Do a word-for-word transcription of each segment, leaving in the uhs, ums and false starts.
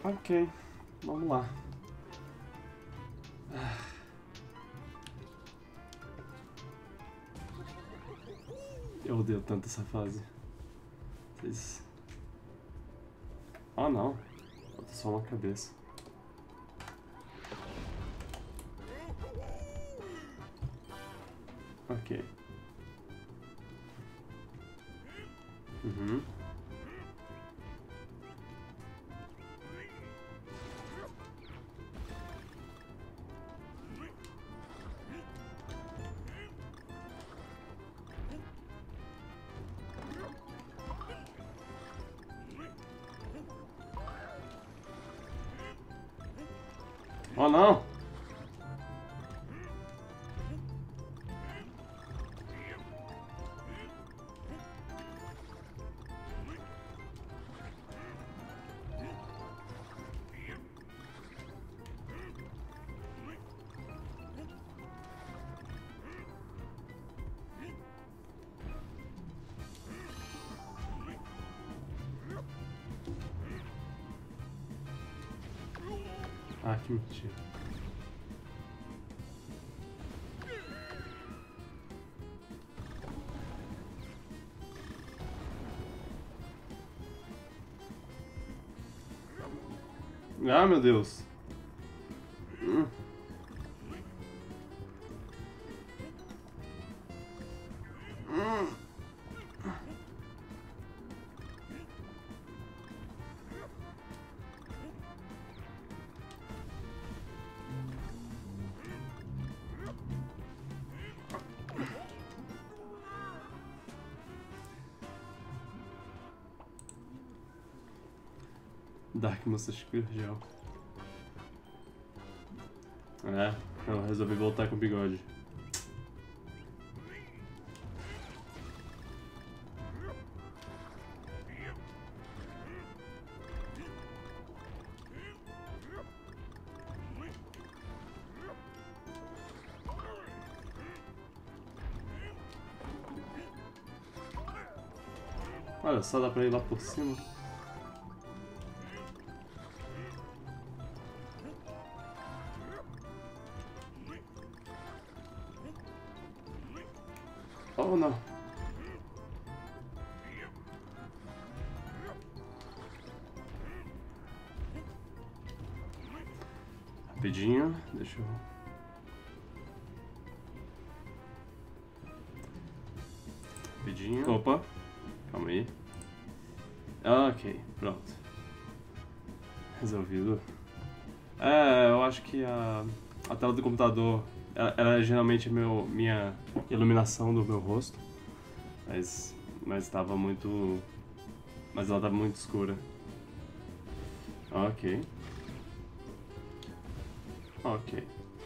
Ok, vamos lá. Eu odeio tanto essa fase. Vocês... Ah, não. Falta só uma cabeça. Ok. Uhum. Oh, não! Ah, que mentira. Ah, meu Deus. Hum. Hum. Dark Mustache Gel. É, eu resolvi voltar com o bigode. Olha, só dá pra ir lá por cima. Oh, não. Rapidinho, deixa eu... Rapidinho. Opa, calma aí. Ok, pronto. Resolvido. É, eu acho que a, a tela do computador, ela, ela é geralmente meu, minha iluminação do meu rosto. Mas, mas estava muito... Mas ela estava muito escura. Ok. Ok.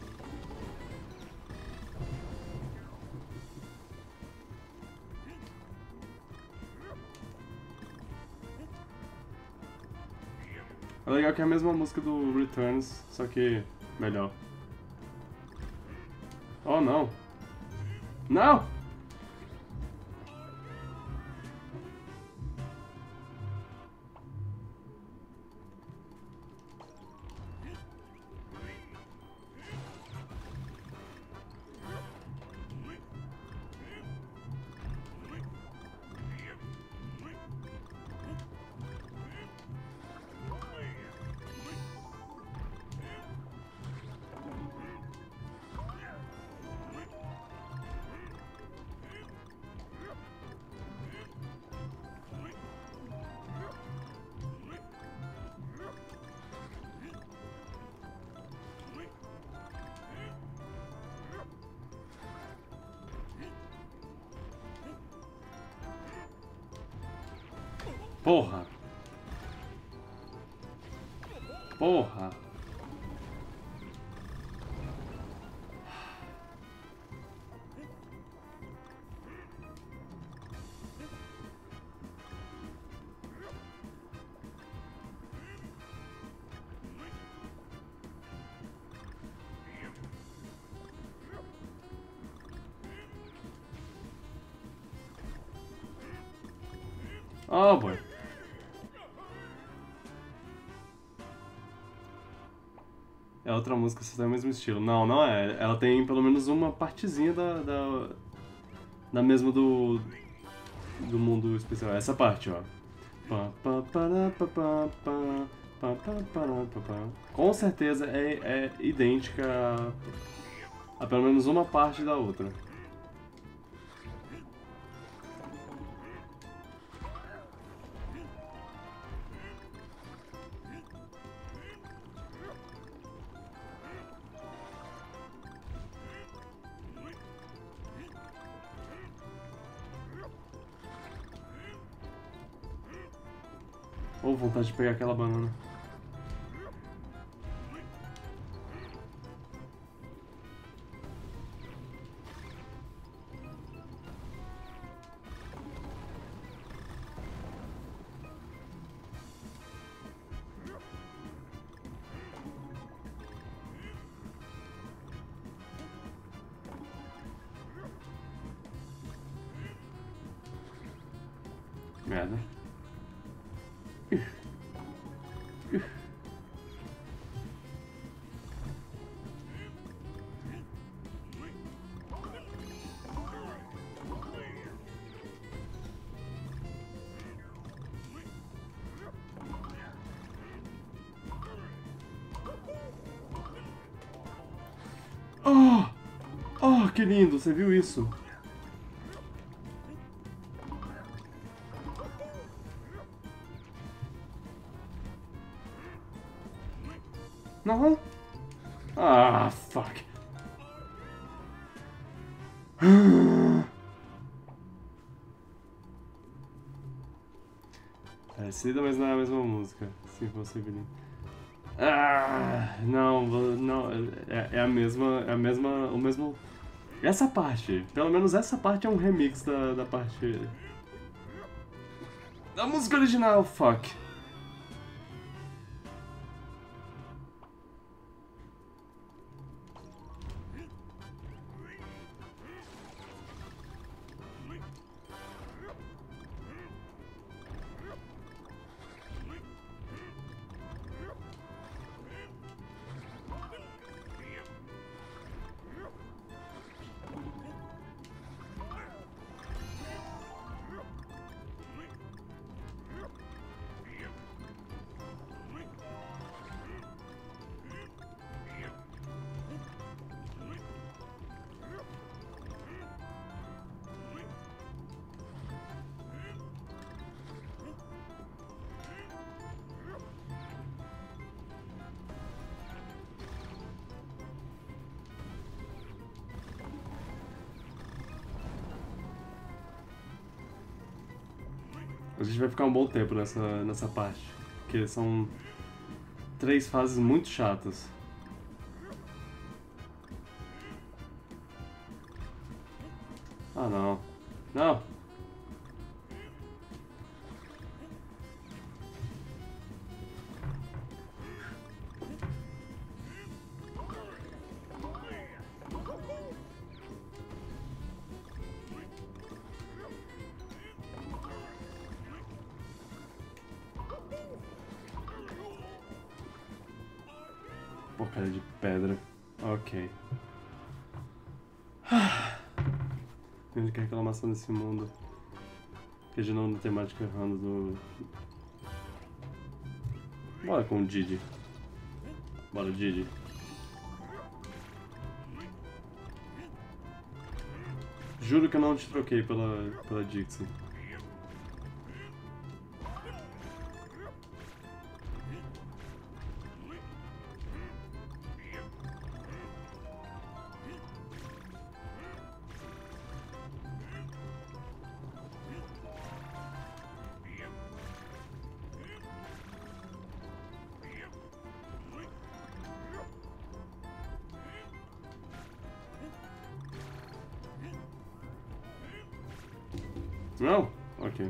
É legal que é a mesma música do Returns, só que melhor. Oh, não. Não! Porra! Porra! Oh, boy. É outra música, você tem o mesmo estilo. Não, não é. Ela tem pelo menos uma partezinha da... da, da mesma do... do mundo especial. Essa parte, ó. Pá, pá, pará, pá, pá, pá, pá, pá, pará, pá, pá. Com certeza é, é idêntica a, a pelo menos uma parte da outra. Ou vontade de pegar aquela banana. Merda. Oh! Oh, que lindo! Você viu isso? Não? Ah, fuck. Parecida, mas não é a mesma música. Se fosse Billy. Ah, não, não, é, é a mesma, é a mesma, o mesmo... Essa parte, pelo menos essa parte é um remix da, da parte... da música original, fuck. A gente vai ficar um bom tempo nessa, nessa parte, porque são três fases muito chatas. Ah, não. Não! Porcaria de pedra. Ok. A única reclamação desse mundo. Que de novo na temática errando do... Bora com o Didi. Bora, Didi. Juro que eu não te troquei pela, pela Dixie. Não? Ok.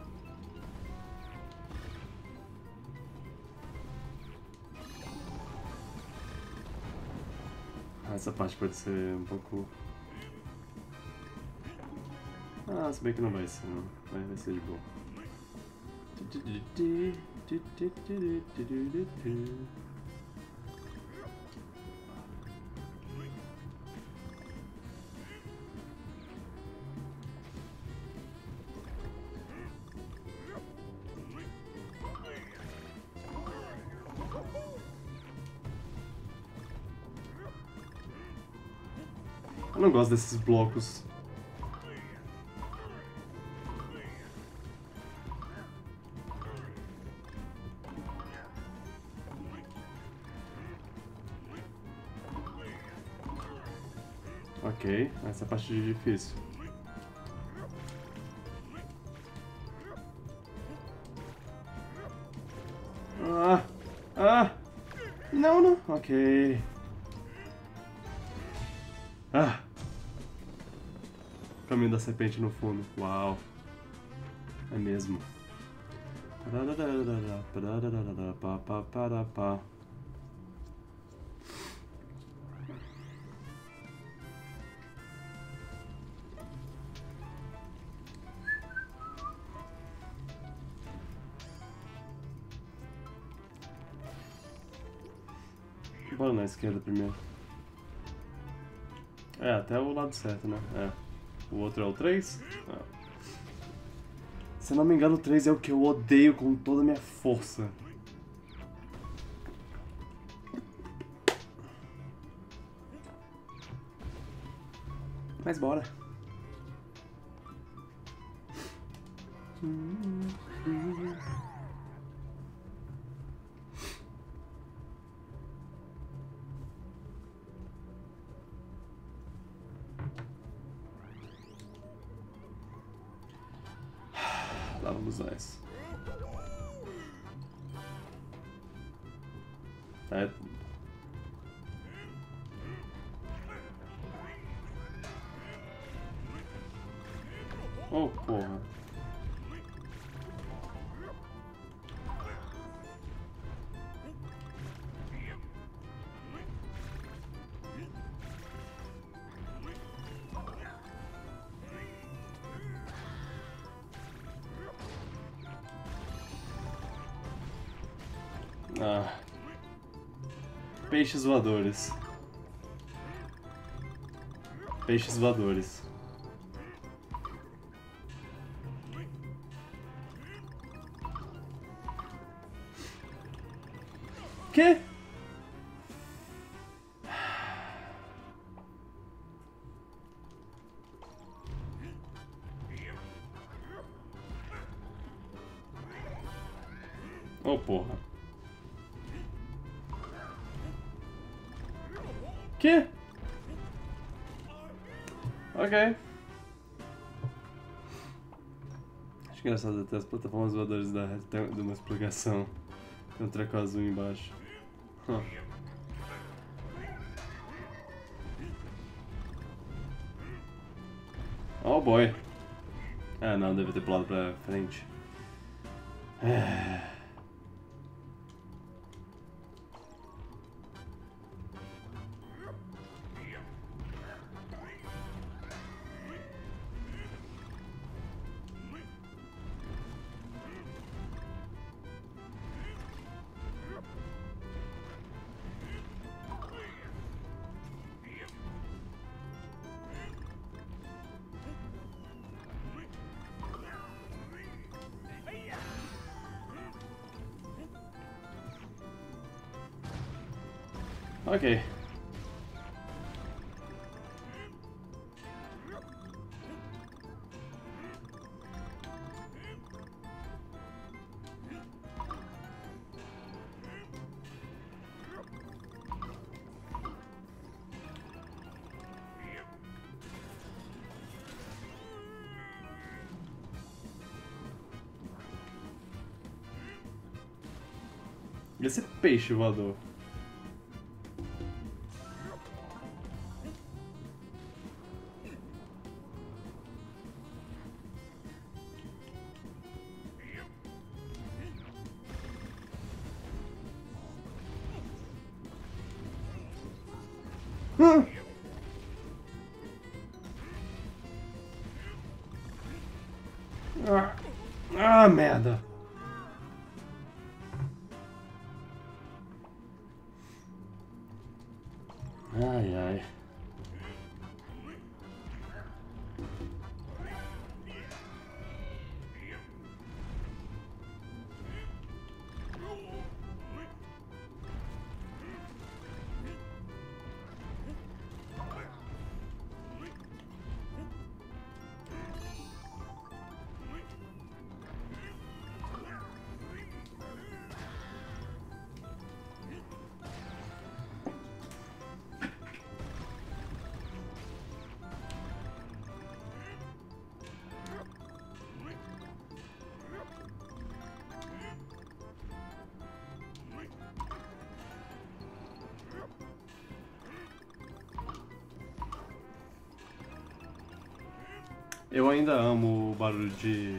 Essa parte pode ser um pouco... Ah, se bem que não vai ser, não. Vai, vai ser de boa. Eu não gosto desses blocos. Ok, essa parte é difícil. Ah! Ah! Não, não. Ok. Ah! Caminho da serpente no fundo. Uau. É mesmo. Bora na esquerda primeiro. É, até o lado certo, né? É. O outro é o três? É. Se eu não me engano, o três é o que eu odeio com toda a minha força. Mas bora. Lá vamos nós. É. Oh, porra. Ah. Peixes voadores. Peixes voadores. Que? Oh, porra. Que? Ok. Acho engraçado até as plataformas voadoras da Red tem uma explicação. Tem um treco azul embaixo. Huh. Oh boy. Ah não, deve ter pulado pra frente. É. Ok. E esse peixe voador? Hum. Ah, ah, merda. Ai, ai. Eu ainda amo o barulho de...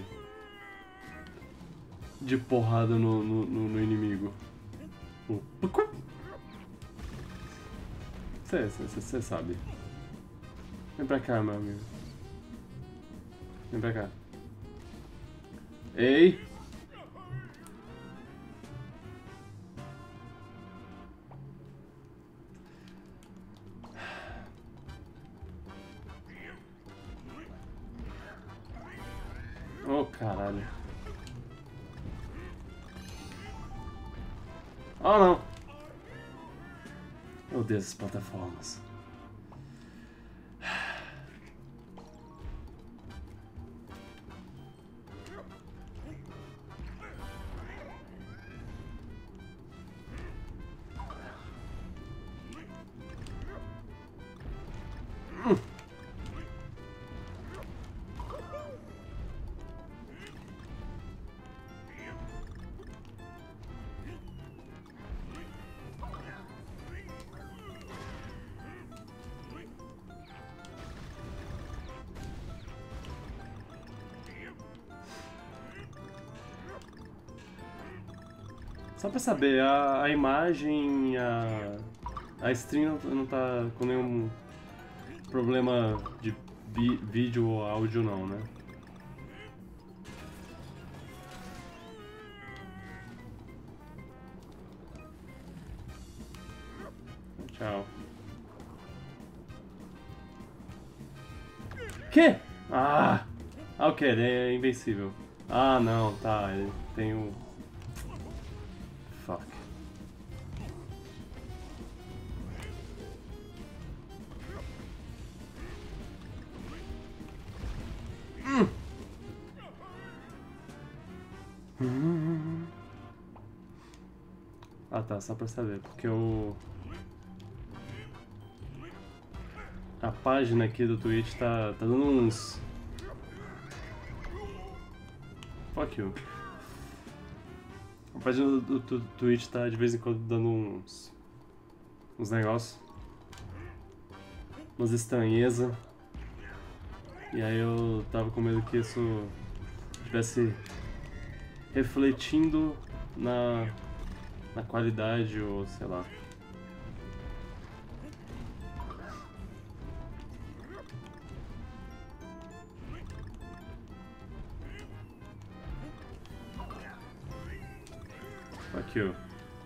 de porrada no, no, no, no inimigo. O... Você sabe. Vem pra cá, meu amigo. Vem pra cá. Ei! Oh, caralho. Oh, não. Eu odeio essas plataformas. Hum. Só pra saber, a, a imagem, a, a stream não, não tá com nenhum problema de vi, vídeo ou áudio não, né? Tchau. Que? Ah! Ok, ele é invencível. Ah não, tá, ele tem o... Fuck. Hum. Ah tá, só pra saber, porque o... a página aqui do Twitch tá, tá dando uns... Fuck you. A página do, do, do Twitch tá de vez em quando dando uns... uns negócios. Umas estranhezas. E aí eu tava com medo que isso estivesse refletindo na, na qualidade ou sei lá. Fuck you.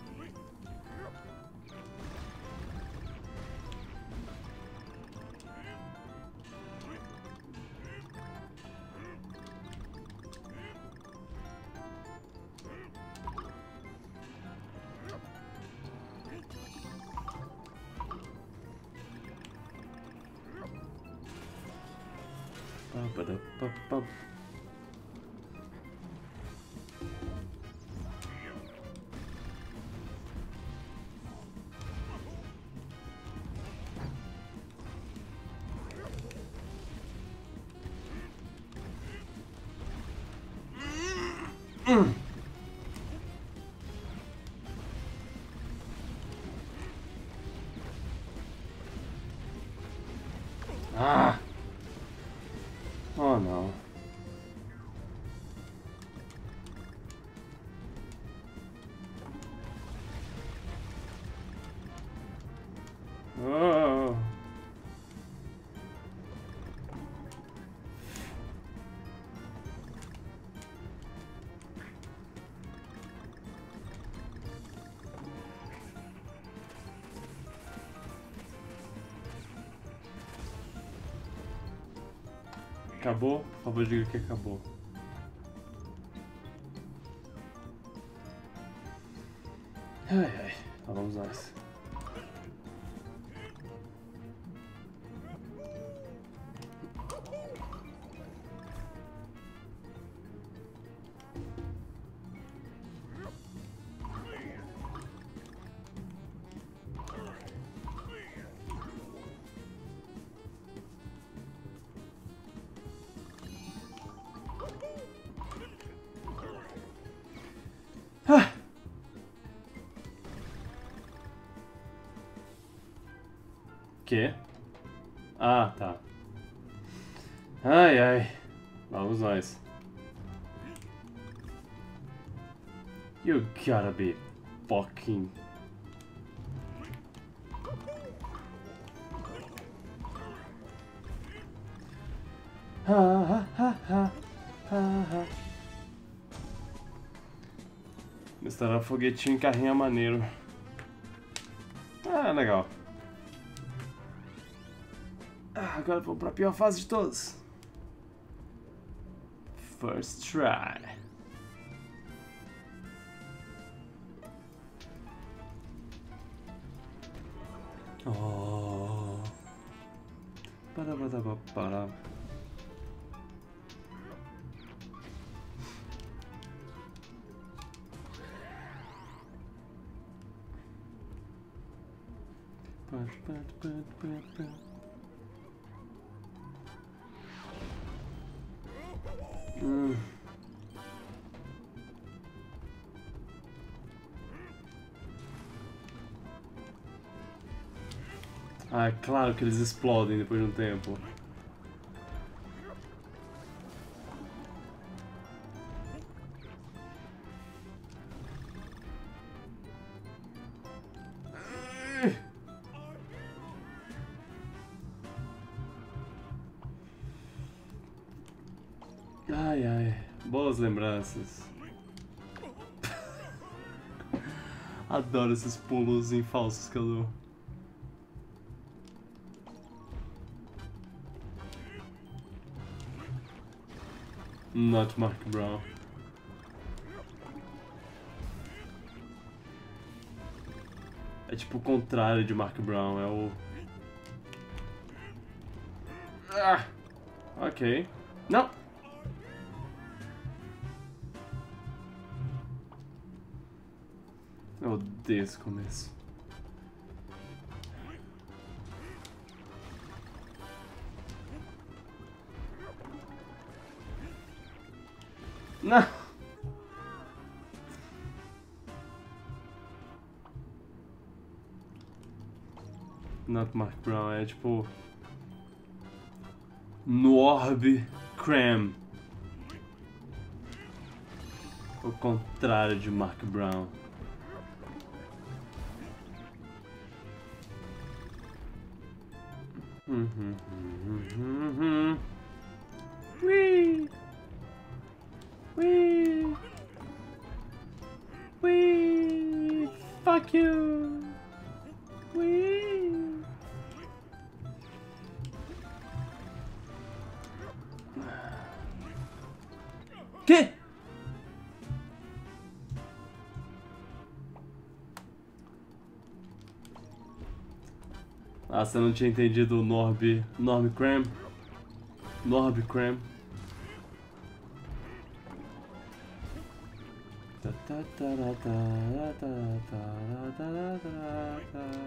Pa-pa-da-pa-pa. Hum. Ah! Oh não. Oh. Acabou? Por favor, diga que acabou. Ai ai, então vamos nós. Ah. Que? Ah, tá. Ai, ai. Vamos nós. You gotta be fucking... Ha, ha, ha, ha, ha, ha. Misturar foguetinho e carrinho é maneiro. Ah, legal. Ah, agora vou pra pior fase de todas. First try. Oh. Para, para, para, para. Hum. Ah, é claro que eles explodem depois de um tempo. Ai, ai, boas lembranças. Adoro esses pulos em falsos que eu dou. Not Mark Brown. É tipo o contrário de Mark Brown, é o... Ah, ok. Não! Eu odeio esse começo. Não! Not Mark Brown, é tipo... Norb Cram. O contrário de Mark Brown. Uhum, uhum, uhum. Whee! Whee! Whee! Fuck you! Whee! Que? Ah, você não tinha entendido o Norb... Norb Cram? Norb Cram. Ta ta ta ta ta ta ta ta ta.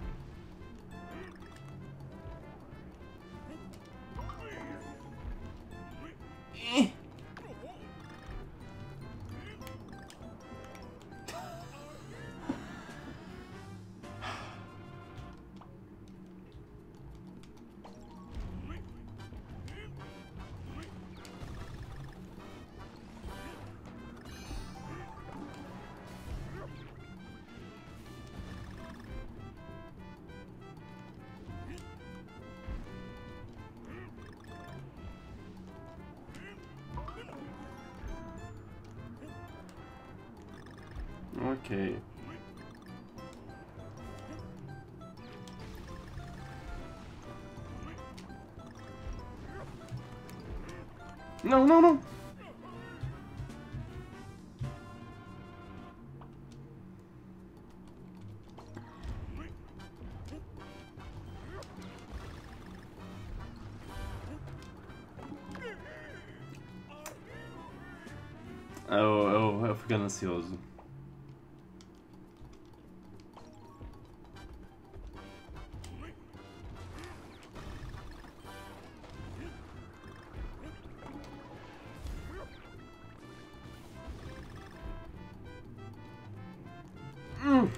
Ok. Não, não, não. Eu, eu, eu fico ansioso. Hum.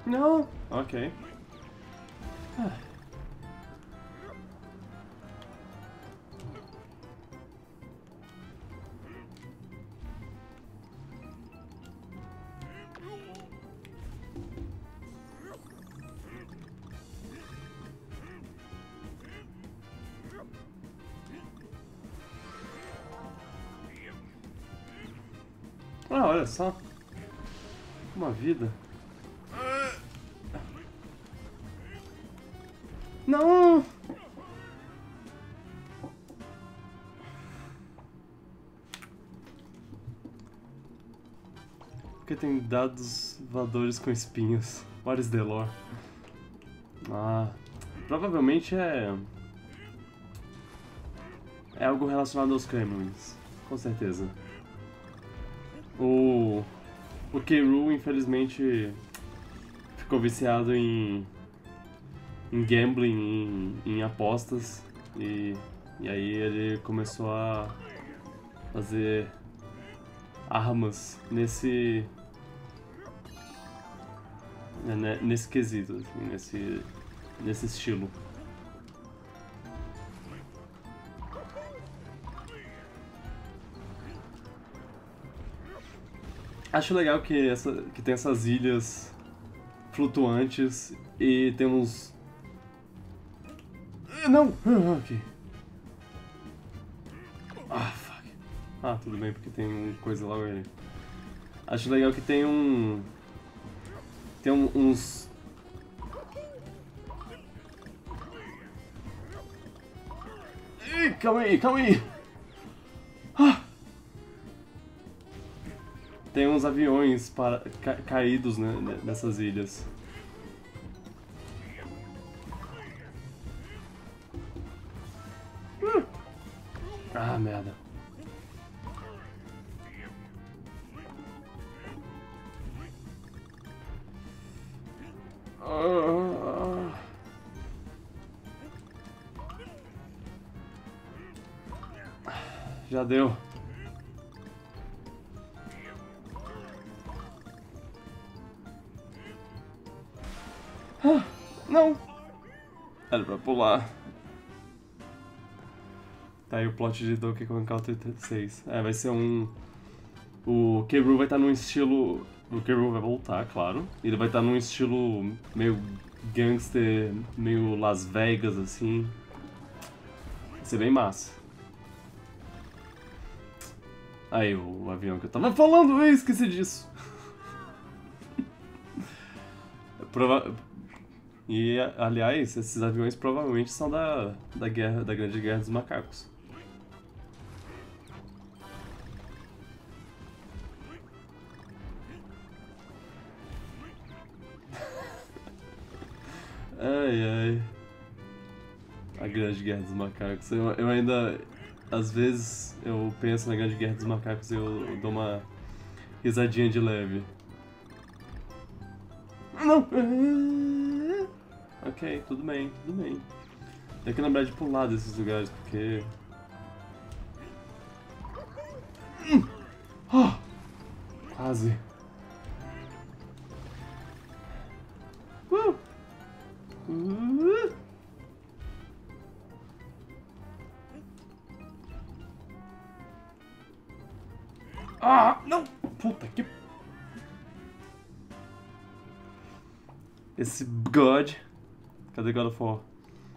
Não. Ok. Ah. Ah, olha só. Uma vida. Não! Porque tem dados voadores com espinhos. What is the lore? Ah, provavelmente é... É algo relacionado aos Kremlins. Com certeza. O... O K. Rool, infelizmente, ficou viciado em... em gambling, em, em apostas. E... E aí ele começou a... fazer... armas nesse... nesse quesito, assim, nesse... nesse estilo. Acho legal que, essa, que tem essas ilhas flutuantes e tem uns... Não! Ah, ok. Ah, fuck. Ah, tudo bem, porque tem um coisa lá ali. Acho legal que tem um... Tem um, uns... Ih, calma aí, calma aí! Ah! Tem uns aviões para, ca, caídos, né, nessas ilhas. Hum. Ah, merda. Ah. Já deu. Ah, não! Era pra pular. Tá aí o plot de Donkey Kong Country seis. É, vai ser um... O K. Rool vai estar num estilo... O K. Rool vai voltar, claro. Ele vai estar num estilo meio gangster, meio Las Vegas, assim. Vai ser bem massa. Aí, o avião que eu tava falando, eu esqueci disso. Prova... E, aliás, esses aviões provavelmente são da, da, guerra, da Grande Guerra dos Macacos. Ai, ai. A Grande Guerra dos Macacos. Eu, eu ainda... Às vezes eu penso na Grande Guerra dos Macacos e eu, eu dou uma risadinha de leve. Não! Ok, tudo bem, tudo bem. Tem que lembrar de pular desses lugares, porque... Oh, quase. Uh. Uh. Ah, não! Puta que... Esse God... Cadê God of War?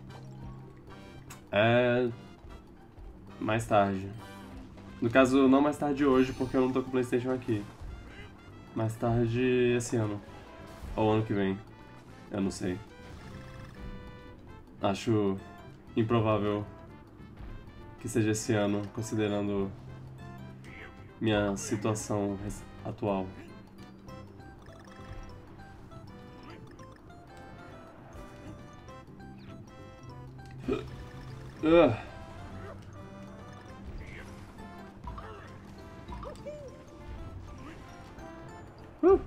É... Mais tarde. No caso, não mais tarde hoje, porque eu não tô com o PlayStation aqui. Mais tarde esse ano. Ou ano que vem. Eu não sei. Acho improvável que seja esse ano, considerando minha situação atual. Uh. Uh.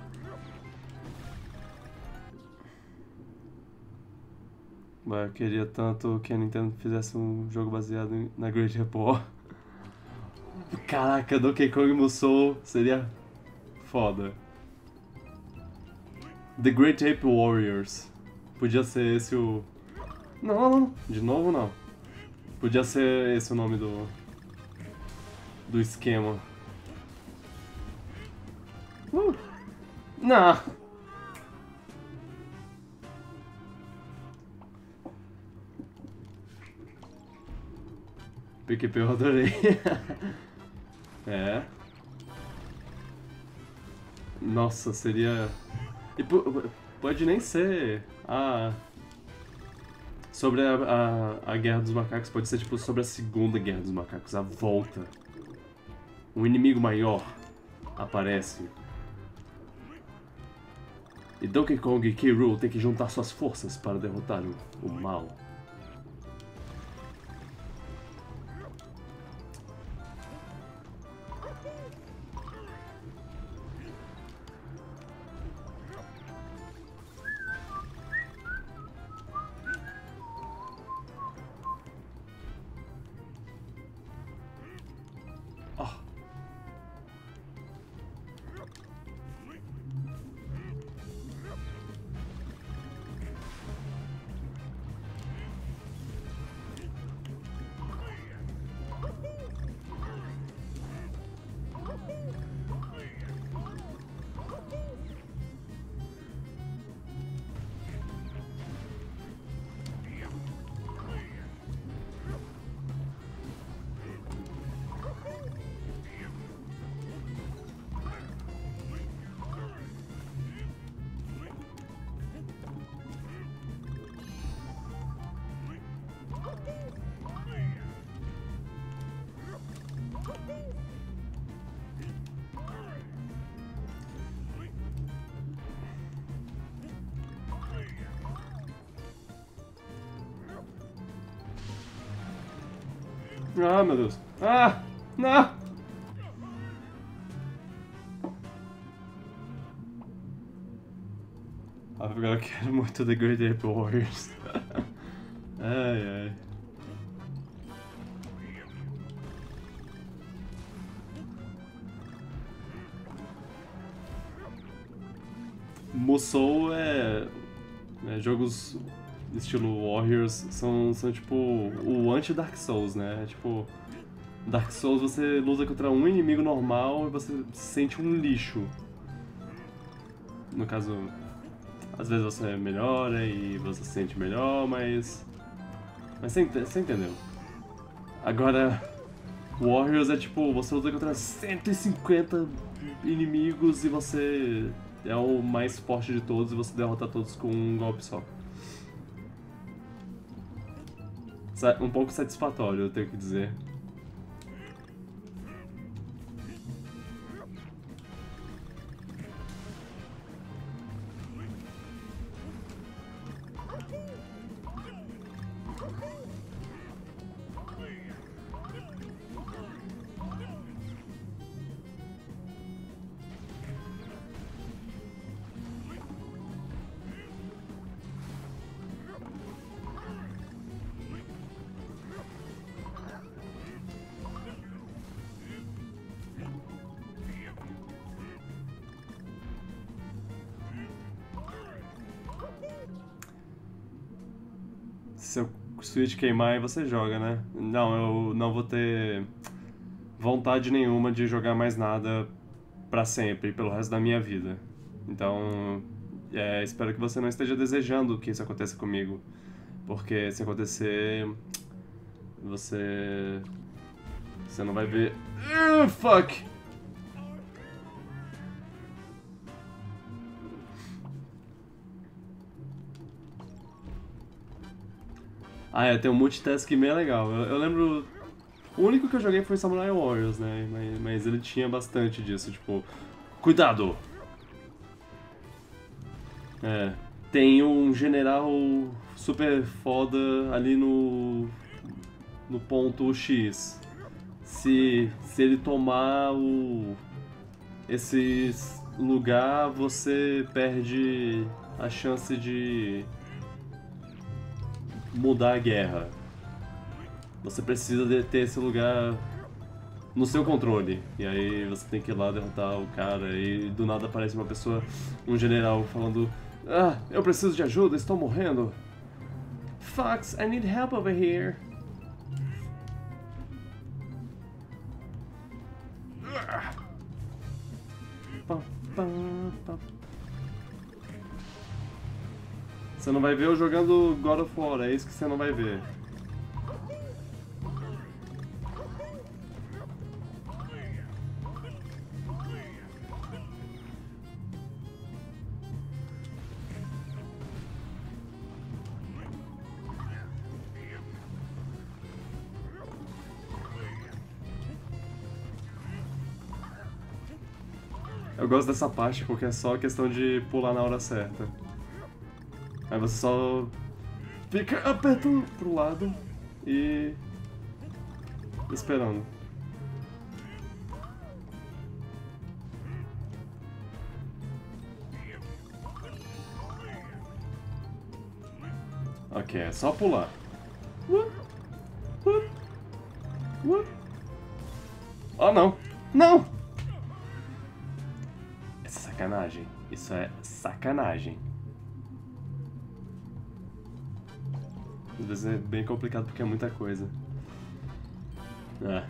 Mas eu queria tanto que a Nintendo fizesse um jogo baseado na Great Report. Caraca, Donkey Kong Musou seria foda. The Great Ape Warriors. Podia ser esse o... Não, não, de novo não. Podia ser esse o nome do... do esquema. Uh. Não! P Q P eu adorei. É. Nossa, seria... E pode nem ser a... sobre a, a, a Guerra dos Macacos, pode ser tipo sobre a Segunda Guerra dos Macacos, a volta. Um inimigo maior aparece. E Donkey Kong e K. Rool têm que juntar suas forças para derrotar o, o mal. Ah, meu Deus. Ah! Não! Agora eu quero muito The Great Ape Warriors. Ai, ai. Musou é... é... Jogos estilo Warriors são, são tipo o anti-Dark Souls, né? É tipo... Dark Souls você luta contra um inimigo normal e você se sente um lixo. No caso, às vezes você melhora e você se sente melhor, mas... Mas você, você entendeu. Agora, Warriors é tipo, você luta contra cento e cinquenta inimigos e você é o mais forte de todos e você derrota todos com um golpe só. Um pouco satisfatório, eu tenho que dizer. Se o Switch queimar, aí você joga, né? Não, eu não vou ter vontade nenhuma de jogar mais nada pra sempre, pelo resto da minha vida. Então, é, espero que você não esteja desejando que isso aconteça comigo. Porque se acontecer, você... Você não vai ver... Uh, fuck! Ah, é, tem um multitask bem legal. Eu, eu lembro... O único que eu joguei foi Samurai Warriors, né? Mas, mas ele tinha bastante disso, tipo... Cuidado! É. Tem um general super foda ali no... No ponto X. Se, se ele tomar o... Esse lugar, você perde a chance de... mudar a guerra. Você precisa de ter esse lugar no seu controle. E aí você tem que ir lá derrotar o cara e do nada aparece uma pessoa, um general falando: "Ah, eu preciso de ajuda, estou morrendo. Fox, I need help over here." Pá, pá, pá. Você não vai ver eu jogando God of War, é isso que você não vai ver. Eu gosto dessa parte porque é só questão de pular na hora certa. Aí você só fica apertando pro lado e esperando. Ok, é só pular. Uh, uh, uh. Oh não! Não! Essa é sacanagem. Isso é sacanagem. Às vezes é bem complicado porque é muita coisa. É.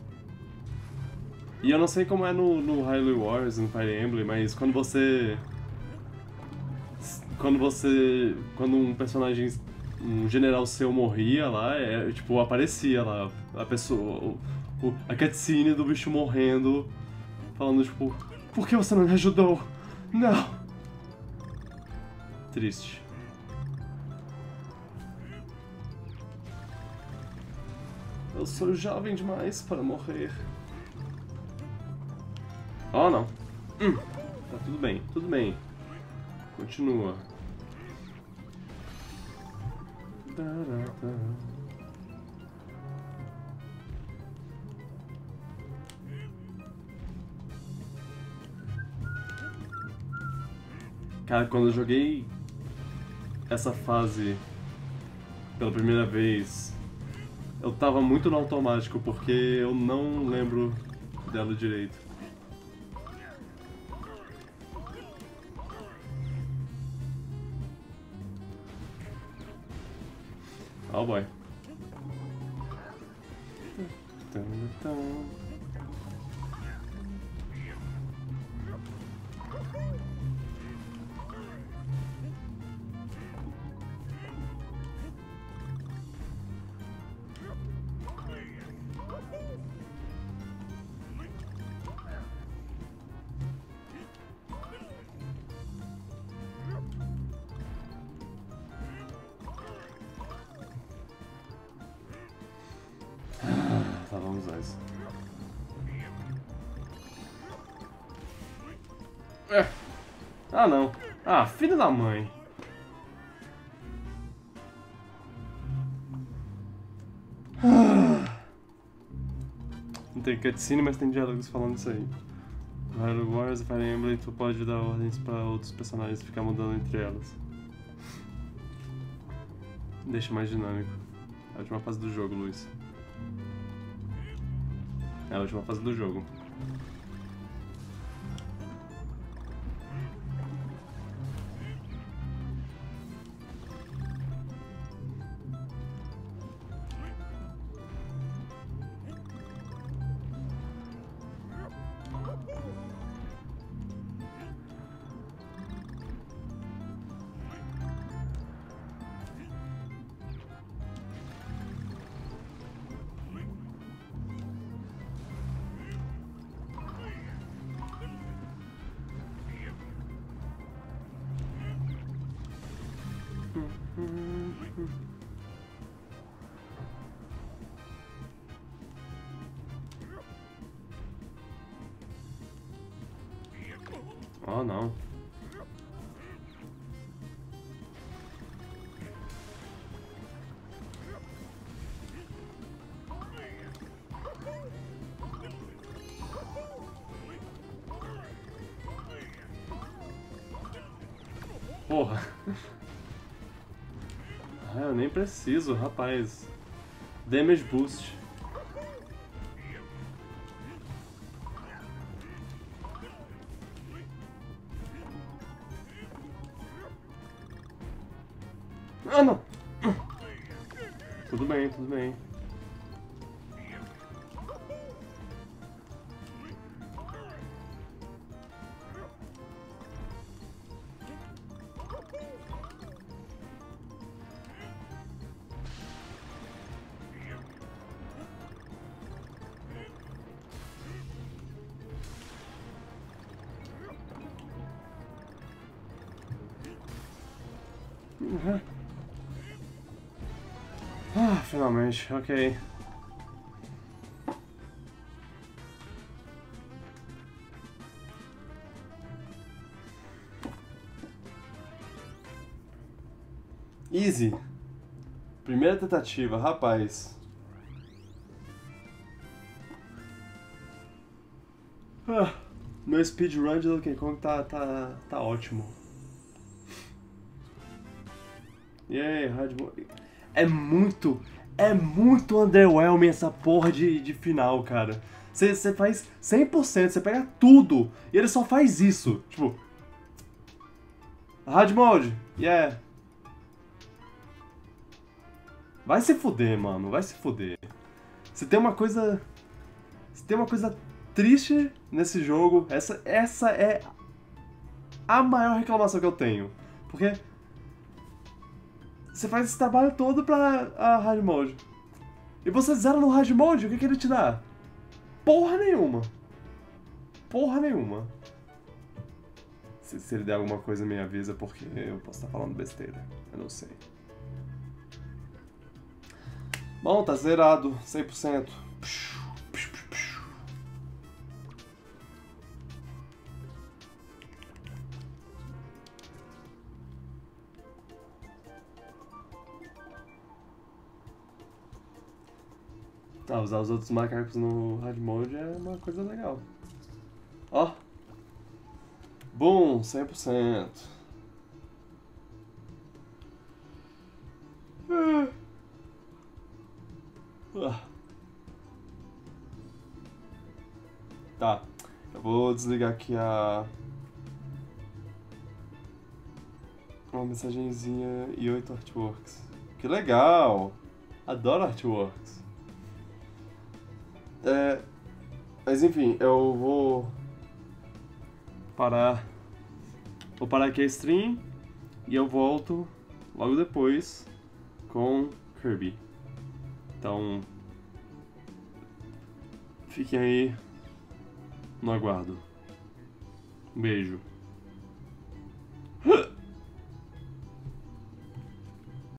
E eu não sei como é no, no Hyrule Warriors, no Fire Emblem, mas quando você... Quando você... Quando um personagem... Um general seu morria lá, é, tipo, aparecia lá a pessoa... O, o, a cutscene do bicho morrendo, falando tipo... Por que você não me ajudou? Não! Triste. Eu sou jovem demais para morrer. Oh, não. Hum, tá tudo bem, tudo bem. Continua. Cara, quando eu joguei essa fase pela primeira vez, eu tava muito no automático, porque eu não lembro dela direito. Oh boy. Tá, vamos usar isso. É. Ah, não. Ah, filho da mãe. Não tem cutscene, mas tem diálogos falando isso aí. No Hyrule Warriors e Fire Emblem, tu pode dar ordens pra outros personagens e ficar mudando entre elas. Deixa mais dinâmico. É a última fase do jogo, Luiz. É a última fase do jogo. Oh, não. Porra. Ah, eu nem preciso, rapaz. Damage boost. Ah, não! Tudo bem, tudo bem. Uhum. Ah, finalmente, ok. Easy. Primeira tentativa, rapaz. Ah, meu speedrun de Donkey Kong tá, tá, tá ótimo. E aí, Radmo... É muito, é muito underwhelming essa porra de, de final, cara. Você faz cem por cento, você pega tudo e ele só faz isso. Tipo... Hard mode, yeah. Vai se fuder, mano, vai se fuder. Se tem uma coisa... Se tem uma coisa triste nesse jogo, essa, essa é a maior reclamação que eu tenho. Porque... Você faz esse trabalho todo pra a hard mode. E você zera no hard mode, o que, que ele te dá? Porra nenhuma. Porra nenhuma. Se, se ele der alguma coisa, me avisa, porque eu posso estar falando besteira. Eu não sei. Bom, tá zerado, cem por cento. Ah, usar os outros macacos no hard mode é uma coisa legal. Ó. Boom, cem por cento. Ah. Tá. Eu vou desligar aqui a... Uma mensagenzinha e oito artworks. Que legal! Adoro artworks. É... Mas enfim, eu vou... Parar... Vou parar aqui a stream e eu volto logo depois com Kirby. Então... Fiquem aí no aguardo. Um beijo.